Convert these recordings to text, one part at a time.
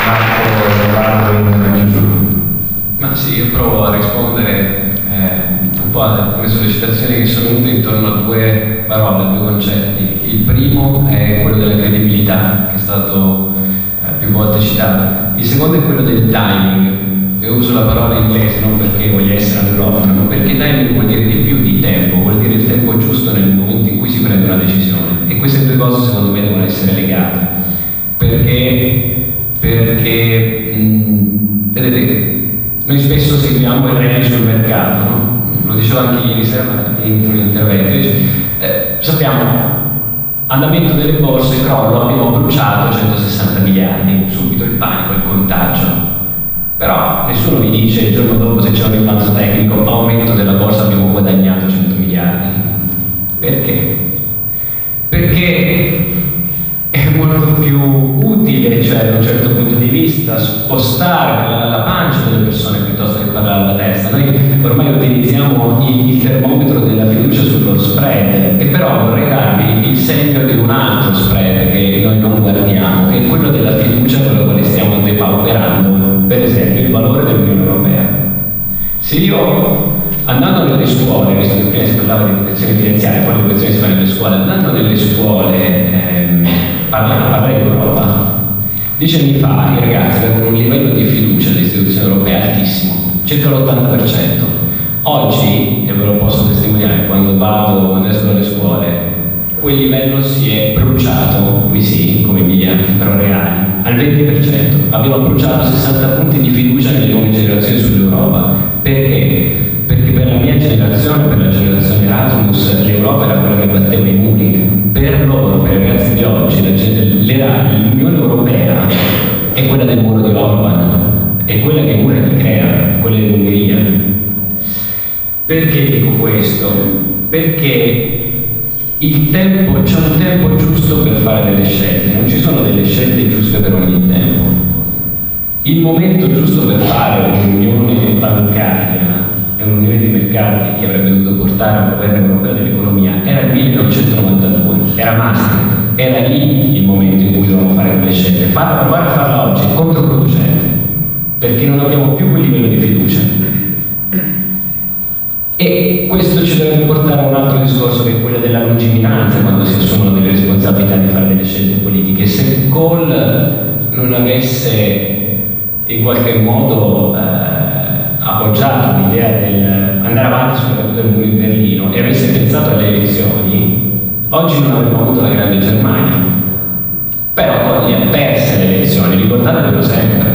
Ma sì, io provo a rispondere un po' a come sollecitazioni che sono venute intorno a due parole, a due concetti. Il primo è quello della credibilità, che è stato più volte citato. Il secondo è quello del timing. Io uso la parola inglese non perché voglio essere anglofono, ma perché timing vuol dire di più di tempo, vuol dire il tempo giusto nel momento in cui si prende una decisione. E queste due cose secondo me devono essere legate. Vedete, noi spesso seguiamo i rally sul mercato, no? Lo dicevo anche ieri sera in un intervento. Sappiamo, andamento delle borse, crollo, abbiamo bruciato 160 miliardi, subito il panico, il contagio. Però nessuno vi dice il giorno dopo, se c'è un ribalzo tecnico, aumento della borsa, abbiamo guadagnato 100 miliardi. Perché? Perché è molto più utile, cioè da un certo punto di vista, spostare la pancia delle persone piuttosto che parlare alla testa. Noi ormai utilizziamo il termometro della fiducia sullo spread, e però vorrei darvi il segno di un altro spread che noi non guardiamo, che è quello della fiducia con la quale stiamo depauperando, per esempio, il valore dell'Unione Europea. Se io, andando nelle scuole, visto che prima si parlava di educazione finanziaria, poi l'educazione si fa nelle scuole, andando nelle scuole, parlare di Europa, 10 anni fa i ragazzi avevano un livello di fiducia dell'istituzione europea altissimo, circa l'80%. Oggi, e ve lo posso testimoniare quando esco dalle scuole, quel livello si è bruciato, qui sì, come Emiliano, però reali, al 20%. Abbiamo bruciato 60 punti di fiducia nelle nuove generazioni sull'Europa. Perché? Perché per la mia generazione, per la generazione Erasmus, l'Europa era quella che batteva i muri. Per loro, per i ragazzi di oggi, l'Unione Europea è quella del muro di Orban, è quella che mura chi crea, quella dell'Ungheria. Perché dico questo? Perché c'è un tempo giusto per fare delle scelte, non ci sono delle scelte giuste per ogni tempo. Il momento giusto per fare un'unione bancaria e un'unione di mercati che avrebbe dovuto portare a un governo europeo dell'economia era il 1992, era Maastricht, era lì il momento in cui dovevamo fare quelle scelte. Provare a farla oggi è controproducente, perché non abbiamo più quel livello di fiducia. E questo ci dovrebbe portare a un altro discorso, che è quello della lungimiranza quando si assumono delle responsabilità di fare delle scelte politiche. Se Kohl non avesse in qualche modo appoggiato l'idea del andare avanti sulla caduta del muro di Berlino e avesse pensato alle elezioni, oggi non avremmo avuto la grande Germania. Però poi le ha perse le elezioni, ricordatevelo sempre.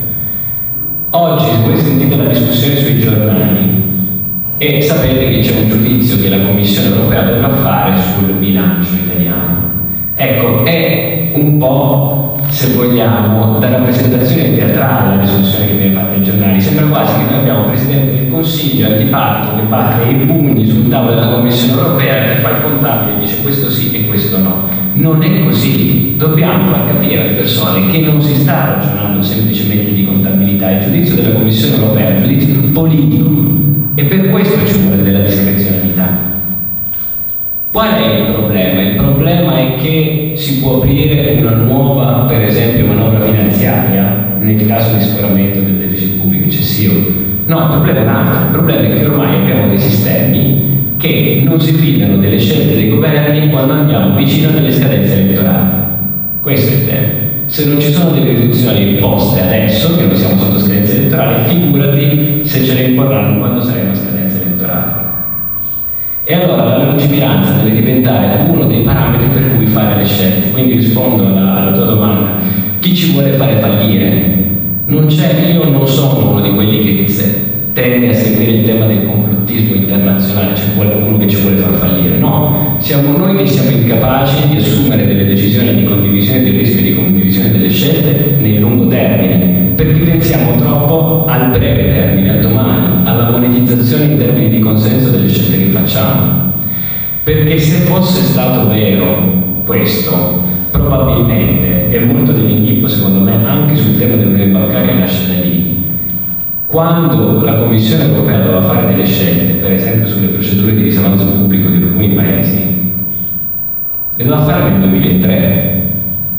Oggi, se voi sentite la discussione sui giornali e sapete che c'è un giudizio che la Commissione Europea dovrà fare sul bilancio italiano, ecco, è un po', se vogliamo, da rappresentazione teatrale la discussione che viene fatta ai giornali. Sembra quasi che noi abbiamo un Presidente del Consiglio antipatico che batte i pugni sul tavolo della Commissione Europea, che fa il contabile e dice questo sì e questo no. Non è così. Dobbiamo far capire alle persone che non si sta ragionando semplicemente di contabilità. Il giudizio della Commissione Europea è un giudizio politico, e per questo ci vuole della discrezionalità. Qual è il problema? Il problema è che si può aprire una nuova, per esempio, manovra finanziaria nel caso di sforamento del deficit pubblico eccessivo. No, il problema è un altro. Il problema è che ormai abbiamo dei sistemi che non si fidano delle scelte dei governi quando andiamo vicino alle scadenze elettorali. Questo è il tema. Se non ci sono delle riduzioni imposte adesso, che non siamo sotto scadenze elettorali, figurati se ce le imporranno quando saremo a scadenza elettorale. E allora la lungimiranza deve diventare uno dei parametri per cui fare le scelte. Quindi rispondo alla tua domanda: chi ci vuole fare fallire? Non c'è, io non sono uno di quelli che tende a seguire il tema del complottismo internazionale, c'è qualcuno che ci vuole far fallire. No, siamo noi che siamo incapaci di assumere delle decisioni di condivisione del rischio e di condivisione delle scelte nel lungo termine, perché pensiamo troppo al breve termine, al domani, alla monetizzazione in termini di consenso delle scelte che facciamo. Perché se fosse stato vero questo, probabilmente, e molto dell'inghippo secondo me anche sul tema dell'unione bancaria nasce da lì. Quando la Commissione Europea doveva fare delle scelte, per esempio sulle procedure di disavanzo pubblico di alcuni paesi, le doveva fare nel 2003.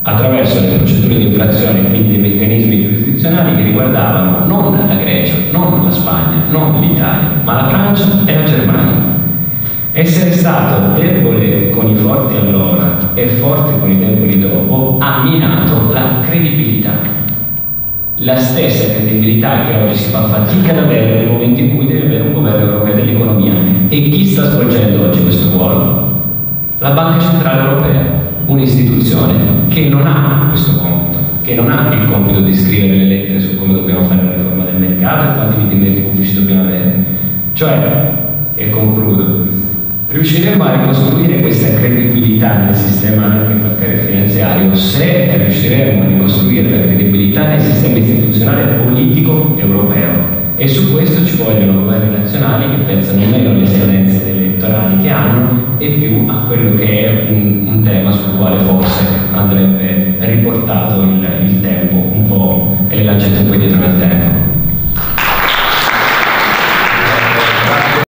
attraverso le procedure di infrazione, quindi dei meccanismi giurisdizionali che riguardavano non la Grecia, non la Spagna, non l'Italia, ma la Francia e la Germania. Essere stato debole con i forti allora e forte con i deboli dopo ha minato la credibilità. La stessa credibilità che oggi si fa fatica ad avere nel momento in cui deve avere un governo europeo dell'economia. E chi sta svolgendo oggi questo ruolo? La Banca Centrale Europea, un'istituzione che non ha questo compito, che non ha il compito di scrivere le lettere su come dobbiamo fare la riforma del mercato e quanti dipendenti pubblici dobbiamo avere. Cioè, e concludo, riusciremo a ricostruire questa credibilità nel sistema anche bancario e finanziario se riusciremo a ricostruire la credibilità nel sistema istituzionale e politico europeo. E su questo ci vogliono governi nazionali che pensano meno alle scadenze elettorali che hanno e più a quello che è un tema sul quale forse andrebbe riportato il tempo un po' e le lancette un po' dietro nel tempo.